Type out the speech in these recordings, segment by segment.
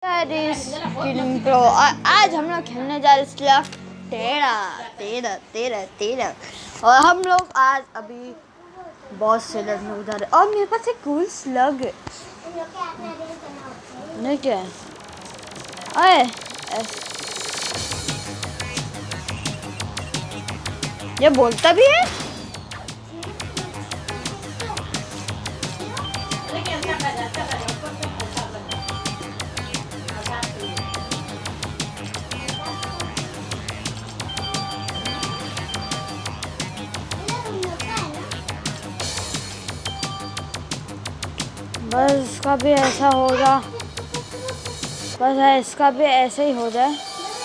Pro आज हम लोग खेलने जा रहे स्लग तेरह और हम लोग आज अभी बहुत से लड़ने उधर है और मेरे पास एक कूल स्लग है। नहीं क्या है? अरे ये बोलता भी है। बस इसका भी ऐसा होगा, बस इसका भी ऐसे ही हो जाए।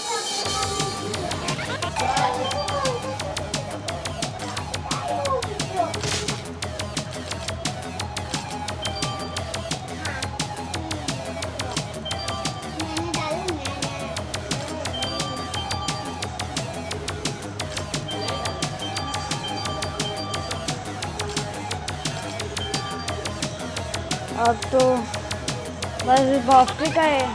अब तो बस बाउंड्री का है।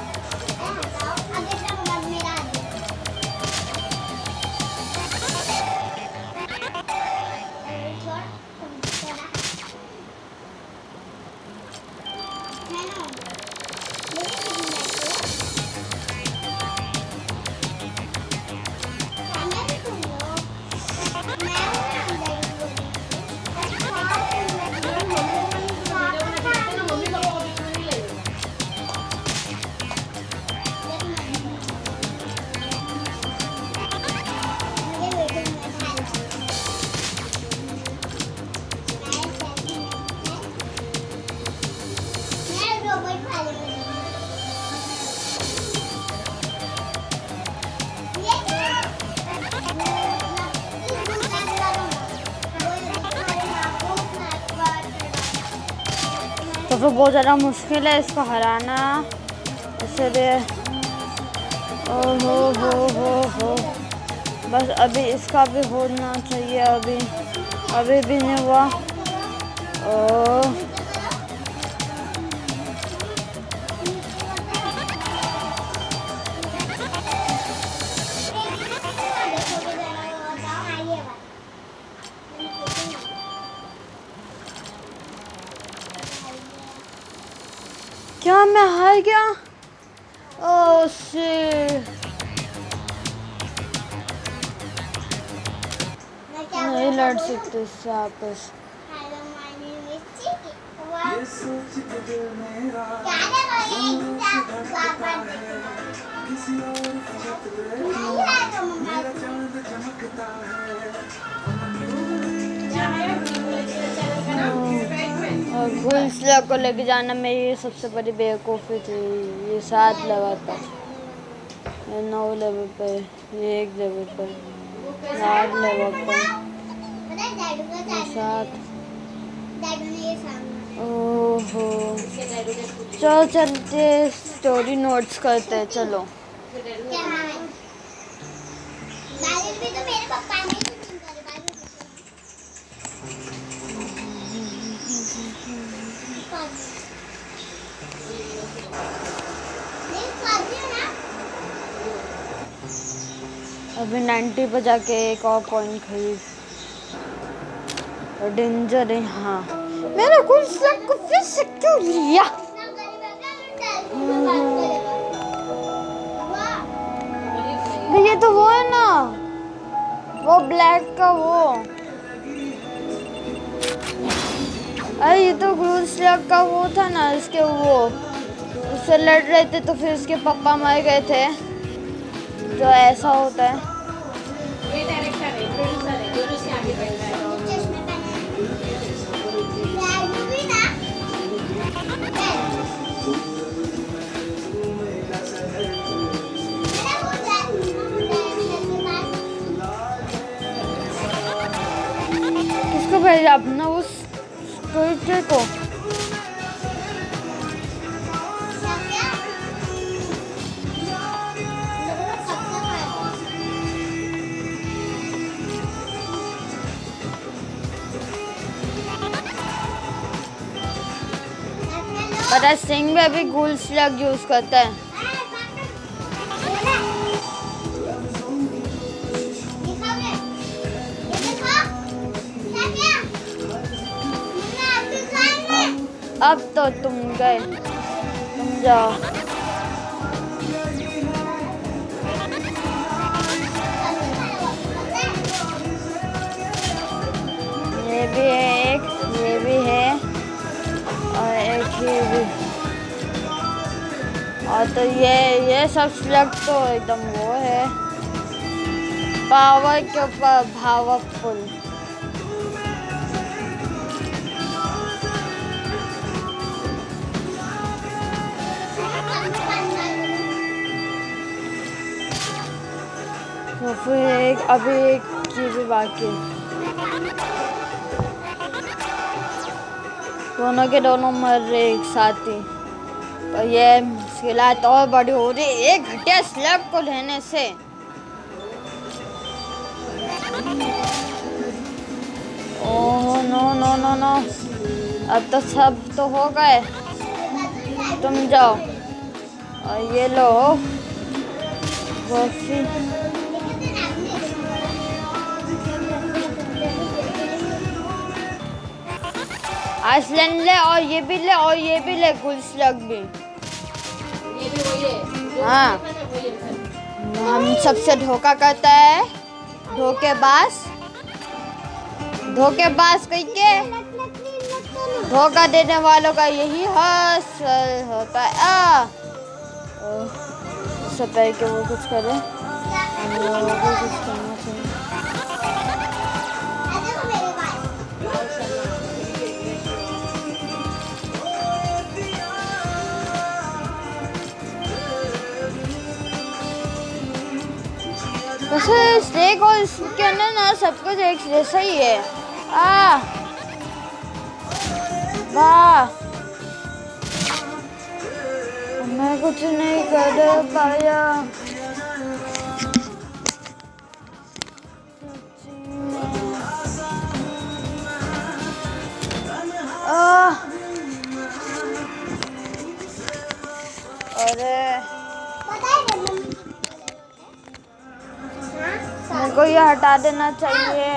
तो फिर बहुत ज़्यादा मुश्किल है इसको हराना, इसलिए हो बस अभी इसका भी होना चाहिए। अभी भी नहीं हुआ। क्या मैं हार गया? ओह शिट, नहीं लड़ सकते इससे आपस। और स्लग को लेके जाना मेरी सबसे बड़ी बेवकूफ़ी थी। ये 7 लेवल पर, ये 9 लेवल पर, ये 1 लेवल पर, 8 लेवल पर, 7। ओहो चलो चलते स्टोरी नोट्स करते हैं। चलो अभी 90 पर जाके एक और कॉइन खरीद। और डेंजर है। हाँ मैंने कुल स्लग को फिर से क्यों लिया? ये तो वो है ना, वो ब्लैक का वो। अरे ये तो ग्लू स्लग का वो था ना, इसके वो उससे लड़ रहे थे तो फिर उसके पापा मर गए थे, जो ऐसा होता है। किसको भेजा अपना उस ट्विटर को? मेरा सिंह में भी गोल्ड स्लग यूज करता है। अब तो तुम गए, तुम जाओ। ये भी है एक, ये भी है और एक ये भी। और तो ये सब स्लग तो एकदम वो है, पावर के ऊपर पावरफुल। तो फिर अभी एक की भी बाकी है। दोनों के दोनों मर रहे एक साथ ही। तो ये मुश्किलात और बड़ी हो रही एक घटिया स्लग को लेने से। Oh no no no no, अब तो सब तो हो गए। तुम जाओ और ये लो बर्फी। आइसलैंड ले और ये भी ले और ये भी ले, गोल्ड स्लग भी। ये भी वही है। हाँ, हम सबसे धोखा करता है, धोखेबाज। धोखेबाज कह के धोखा देने वालों का यही हाल होता है। सब पहले के वो कुछ करे, हम लोगों को कुछ करना चाहिए। वैसे स्टेक और इसके अंदर ना सब कुछ एक जैसा ही है। वाह, मैं कुछ नहीं कर पाया। अरे मेरे को ये हटा देना चाहिए।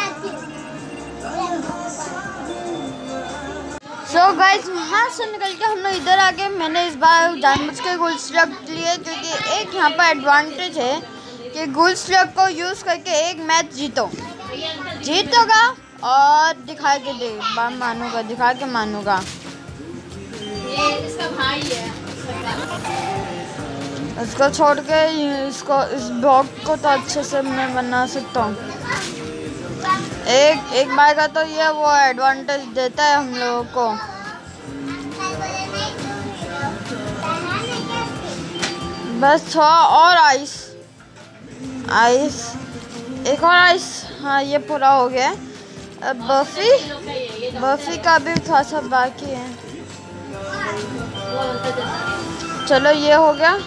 सो गाइस, वहाँ से निकल के हम लोग इधर आ गए। मैंने इस बार जानबूझ के गोल्ड स्लग लिए क्योंकि एक यहाँ पर एडवांटेज है कि गोल्ड स्लग को यूज़ करके एक मैच जीतोगा और दिखा के दे मानूंगा, दिखा के मानूंगा। ये इसका भाई है, इसको छोड़ के इसको, इस ब्लॉक को तो अच्छे से मैं बना सकता हूँ। एक बार का तो ये वो एडवांटेज देता है हम लोगों को। बस थोड़ा और आइस, एक और आइस। हाँ, ये पूरा हो गया। अब बर्फी का भी थोड़ा सा बाकी है। चलो, ये हो गया।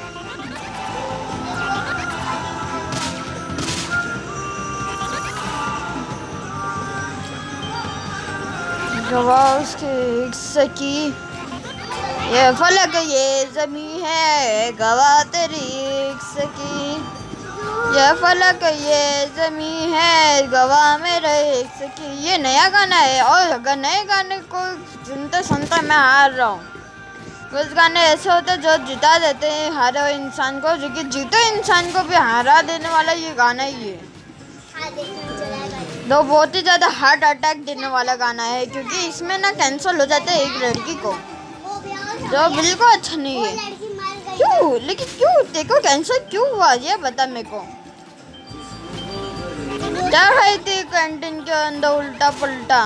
गवाह उसकी सकी, ये फलक ये ज़मीं है, गवाह तेरी सकी। ये फलक ये ज़मीं है, गवाह मेरे सकी। ये नया गाना है और अगर नए गाने को सुनते सुनते मैं हार रहा हूँ। कुछ गाने ऐसे होते हैं जो जिता देते हैं हारे इंसान को, जो कि जीते इंसान को भी हरा देने वाला ये गाना ही है। दो बहुत ही ज़्यादा हार्ट अटैक देने वाला गाना है क्योंकि इसमें ना कैंसर हो जाता है एक लड़की को, जो बिल्कुल अच्छा नहीं है। क्यों? लेकिन क्यों? देखो कैंसर क्यों हुआ ये बता मेरे को। क्या खाई थी कैंटीन के अंदर उल्टा पुल्टा।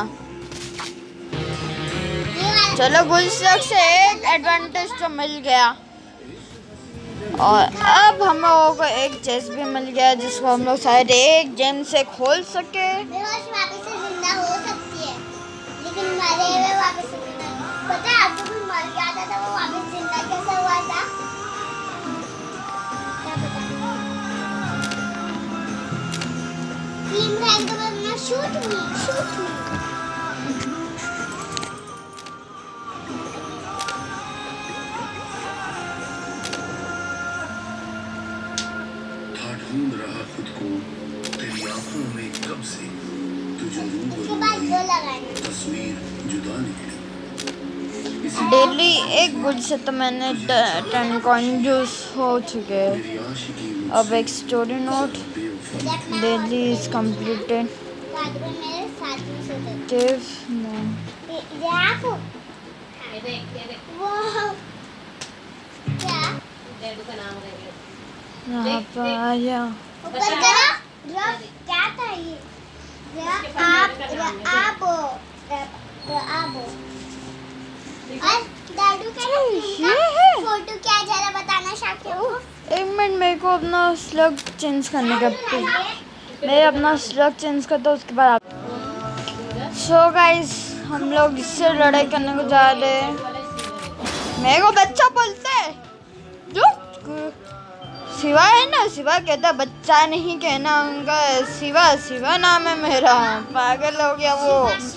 चलो, गोल्ड स्लग से एक एडवांटेज तो मिल गया और अब हम लोगों को एक चेस्ट भी मिल गया जिसको हम लोग शायद एक जेम से खोल सके। वापस से जिंदा हो सकती है, लेकिन मरे हुए वापस से जिंदा। पता है आपको भी मर गया था वो वापस जिंदा कैसे हुआ था? क्या पता? फिल्म रैंक में शूट हुई। ढूंढ रहा खुद को तेरी आंखों में कब से, तुझे तस्वीर जुदा निकली। डेली एक गुड से तो मैंने 10 कॉइन यूज हो चुके हैं। अब एक story note daily is completed. यहाँ पर आया क्या था ये? दादू फोटो क्या जरा बताना शाकिब को। एक मिनट, मेरे को अपना स्लग चेंज करने का मैं अपना स्लग चेंज करता हूँ, उसके बाद आप। सो गाइस, हम लोग इससे लड़ाई करने को जा रहे हैं। मेरे को बच्चा बोलते है जो शिवा है ना, शिवा कहता बच्चा नहीं कहना उनका, शिवा शिवा नाम है मेरा। पागल हो गया वो।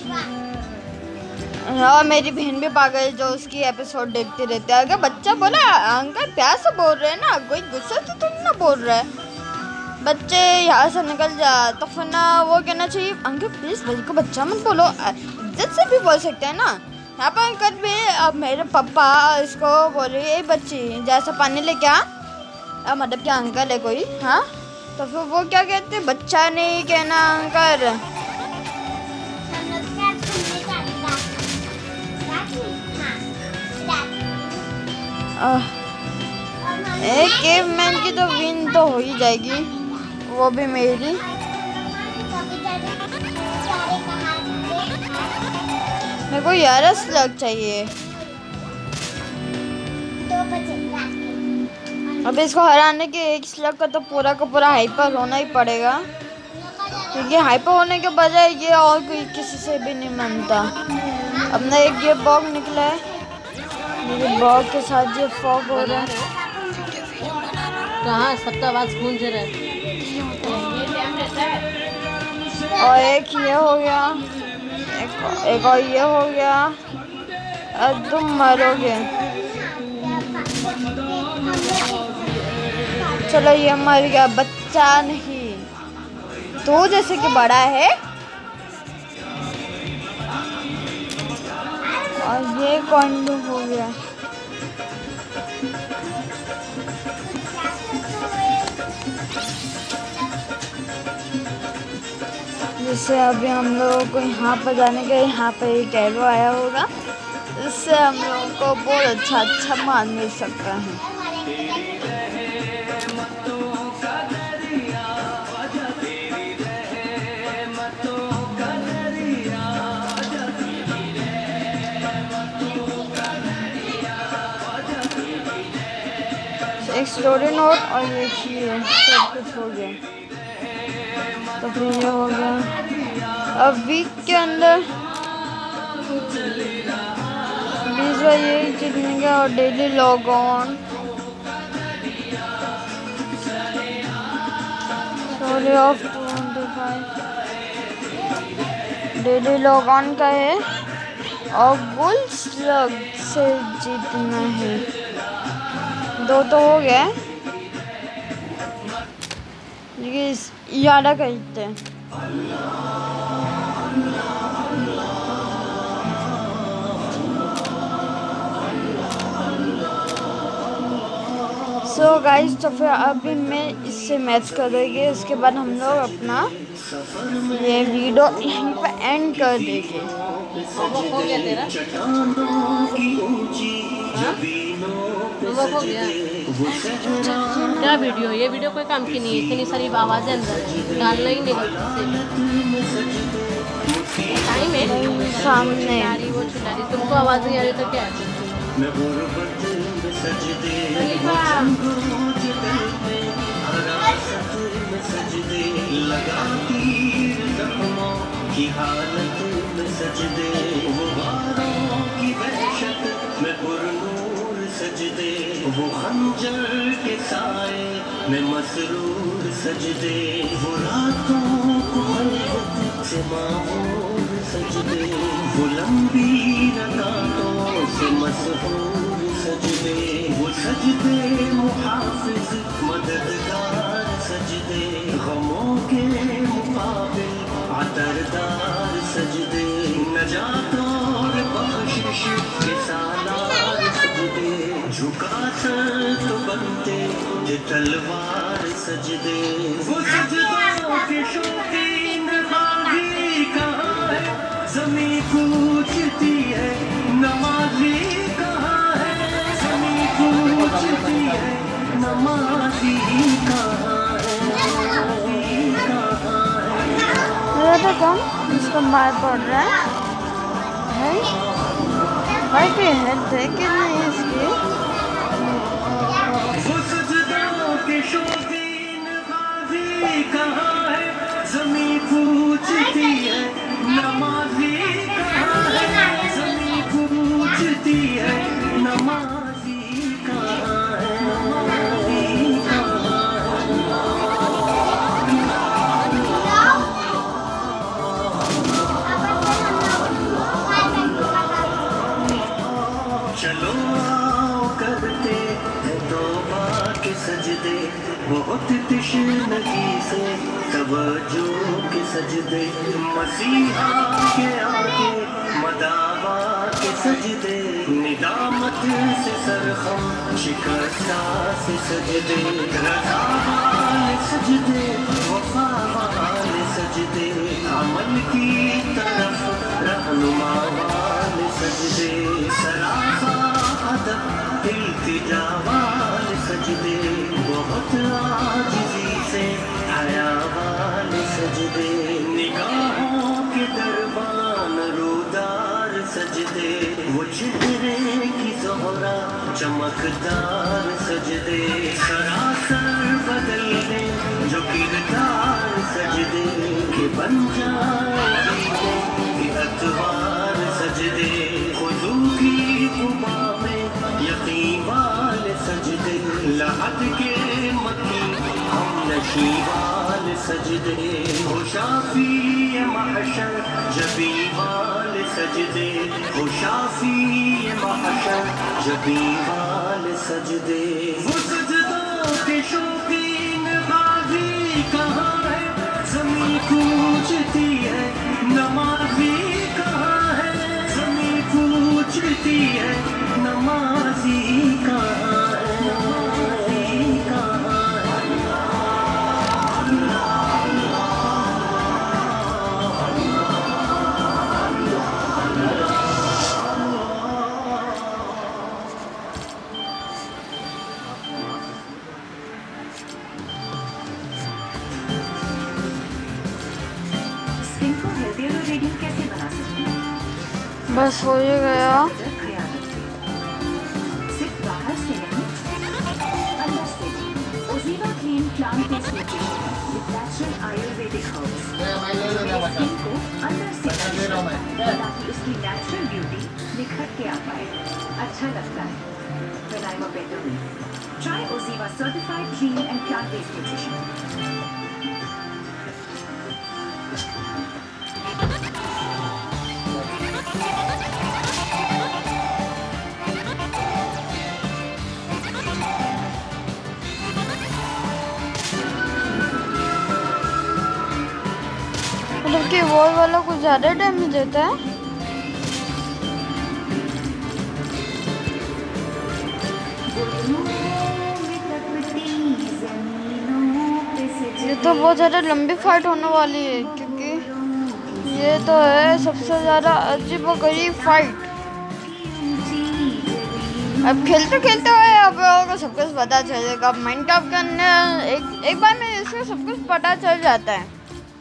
और मेरी बहन भी पागल जो उसकी एपिसोड देखती रहती है। अगर बच्चा बोला अंकल प्यार से बोल रहे हैं ना, कोई गुस्से से तो ना बोल रहा है। बच्चे यहाँ से निकल जा तो फिर ना वो कहना चाहिए अंकल प्लीज़ भाई को बच्चा मत बोलो, इज्जत से भी बोल सकते हैं ना। यहाँ पर अंकल भी अब मेरे पापा इसको बोले ये बच्ची जैसा पानी लेके आ, मतलब क्या अंकल है कोई, हाँ तो फिर वो क्या कहते बच्चा नहीं कहना अंकल। एक केवमैन की तो विन तो हो ही जाएगी, वो भी मेरी। मेरे को 11 स्लग चाहिए। अब इसको हराने के एक स्लग का तो पूरा का पूरा हाइपर होना ही पड़ेगा, क्योंकि हाइपर होने के बजाय ये और कोई किसी से भी नहीं मानता। अपना एक ये बॉग निकला है, मेरे बॉग के साथ ये फॉग हो रहा है। कहाँ सबका आवाज गूंज रहा है। और एक ये हो गया, एक और ये हो गया। अब तुम मरोगे। चलो ये मर गया, बच्चा नहीं तो जैसे कि बड़ा है। और ये कौन हो गया। जिससे अभी हम लोगों को यहाँ पर जाने का, यहाँ पर एक एरो आया होगा, इससे हम लोगों को बहुत अच्छा मान मिल सकता है। एक स्टोरी नोट और ये सब कुछ हो गया। तो फिर ये हो गया। अब वीक के अंदर 20 बार यही जीतने और daily log on. Story of 25 daily log on का है और गुल स्लग से जीतना है। 2 तो हो गया, ये 11 करते हैं। सो गाइस, तो फिर अभी मैं इससे मैच करेंगे, उसके बाद हम लोग अपना ये वीडियो यहीं पर एंड कर देंगे। हो गया तेरा हो गया क्या वीडियो? ये वीडियो कोई काम की नहीं है, इतनी सारी आवाज़ें अंदर डालना ही नहीं टाइम है सामने। वो छुटा रही, तुमको आवाज़ नहीं आ रही तो क्या है? वो खंजर के साए में मसरूर सजदे, वो रातों को खलवत से मामूर सजदे, वो लंबी रकातों से मसहूर सजदे, वो सजदे मुहाफिज मददगार सजदे। पत्थर तो बनते ये तलवार सजदे। वो सजदों के शौकीन हाजी कहाँ है, ज़मीं पूछती है नमाज़ी कहाँ है, ज़मीं पूछती है नमाज़ी कहाँ है, नमाज़ी कहाँ है। तो कौन इसको मार पड़ रहा है भाई की हेल्थ है कि नहीं इसकी। वो सजदों के शौकीन हाजी कहाँ है, ज़मीं पूछती है नमाज़ी कहाँ है, ज़मीं पूछती है नमाज़ी कहाँ है, नमाज़ी कहाँ है। चलो आओ करते हैं तौबा के सजदे, बहुत तशनगी से तवज्जो के सजदे, मसीहा के आगे मदावा के सजदे, निदामत से सरखम शिकस्ता से सजदे, रज़ा वाले सजदे, वफ़ा वाले सजदे, अमल की तरफ रहनुमा वाले सजदे, सराफा अदब इल्तिजा वाले सजदे, बहुत आजिज़ी से हया वाले सजदे, निगाहों के दरबान रूदार सजदे, वो चेहरे की ज़ोहरा चमकदार सजदे, सरासर बदल दे जो किरदार सजदे, के बन जाए जीने के अतवार सजदे, खुदू की कुबा में यकीन वाले सजदे, लहद के मकी हम नशी वाले सजदे, हो शाफी महशर जबी वाले सजदे, हो शाफी महशर जबी वाले सजदे। वो सजदों के शौकीन हाजी कहाँ है, ज़मीं पूछती है नमाज़ी कहाँ है, ज़मीं पूछती है नमाज़ी कहाँ है, नमाज़ी कहाँ है। स्किन को हेल्थियर और रेडियंट कैसे बना सकते हैं? बस हो ही गया। ख्याल रखिए, सिर्फ बाहर से नहीं, अंदर से भी। Oziva clean plant based nutrition with natural ayurvedic herbs skin को अंदर से नरिश करता है ताकि उसकी नेचुरल ब्यूटी निखर के आ पाए। अच्छा लगता है when I'm a better me. Try Oziva certified clean and plant based nutrition. मतलब कि वॉल वाला कुछ ज़्यादा डैमेज देता है। ये तो बहुत ज़्यादा लंबी फाइट होने वाली है क्योंकि ये तो है सबसे ज़्यादा अजीबोगरीब फाइट। अब खेलते खेलते हुए आप लोगों को सब कुछ पता चलेगा। माइनक्राफ्ट के अंदर एक बार में इसमें सब कुछ पता चल जाता है।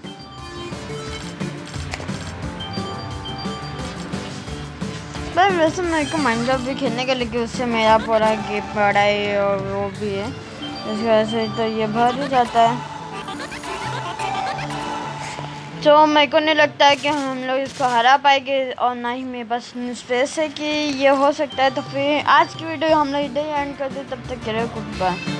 पर वैसे मेरे को माइनक्राफ्ट भी खेलने के लिए उससे मेरा पूरा गेम पढ़ाई और वो भी है, इस वजह से तो ये भर ही जाता है। तो मेरे को नहीं लगता है कि हम लोग इसको हरा पाएंगे और ना ही मेरे पास स्पेस है कि ये हो सकता है। तो फिर आज की वीडियो हम लोग इधर एंड कर दे। तब तक के लिए गुड बाय।